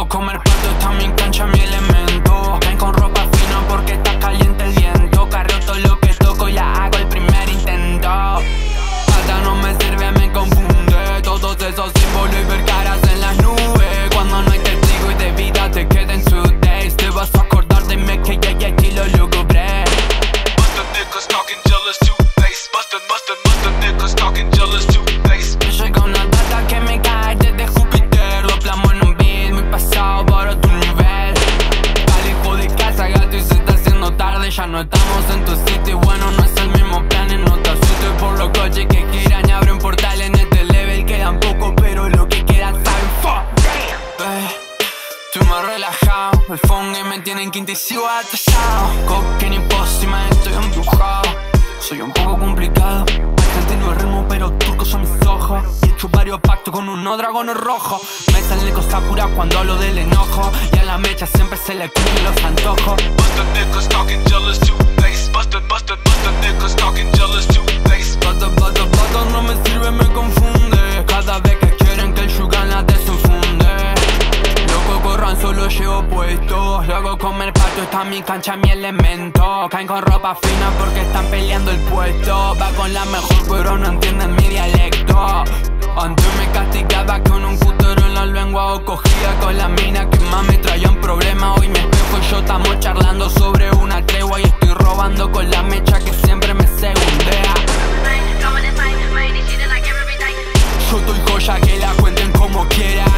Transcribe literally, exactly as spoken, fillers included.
Luego comer pato, está mi cancha, mi elemento. Caen con ropa fina porque está caliente el viento. Carreo todo lo que toco y la hago el primer intento. Plata no me sirve, me confunde. Todos esos símbolos y ver caras en las nubes. Cuando no hay testigo y de vida te queden sus days. Te vas a acordar de mí que ya ya aquí lo logré. Bustin' niggas talking jealous two-face. Bustin', bustin', bustin' niggas talking jealous two-face. Me llega una data que me cae desde Júpiter. Lo plasmo en un beat muy pasado por otro nivel. Calijo de casa, gato, y se está haciendo tarde. Ya no estamos en tu sitio y bueno, no es el mismo plan. En otra asustes por los coches que quieran y abren portal en este level. Quedan poco, pero lo que queda saben. Fuck, damn. Estoy más relajado, el phone game me tiene en quinta y sigo atrasado. Cocaine y pócima, estoy embrujado. Soy un poco complicado, argentino el ritmo pero turcos son mis ojos. Y he hecho varios pactos con unos dragones rojos. Me salen cosas puras cuando hablo del enojo. Y a la mecha siempre se le cumplen los antojos. Bustin' niggas talking jealous two-face. Bustin', bustin', bustin' niggas talking jealous two-face. Pato, pato, pato, no me sirve, me confunde. Cada vez que quieren que el Yugan la desenfunde. Loco corran, solo llevo puesto. Luego comer pato, está mi cancha, mi elemento. Caen con ropa fina porque están peleando el puesto. Va con la mejor pero no entienden mi dialecto. Antes me castigaba con un cutero en la lengua o cogía con la mina que más me traían problemas. Hoy me espejo y yo estamos charlando sobre una tregua y estoy robando con la mecha que siempre me segundea. Yo estoy joya, que la cuenten como quiera.